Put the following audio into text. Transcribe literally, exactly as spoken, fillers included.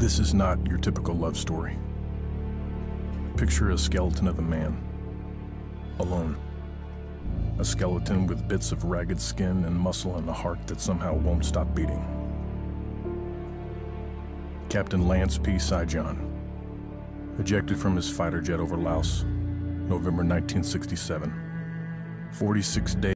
This is not your typical love story. Picture a skeleton of a man, alone. A skeleton with bits of ragged skin and muscle and a heart that somehow won't stop beating. Captain Lance P. Sijan, ejected from his fighter jet over Laos, November nineteen sixty-seven. forty-six days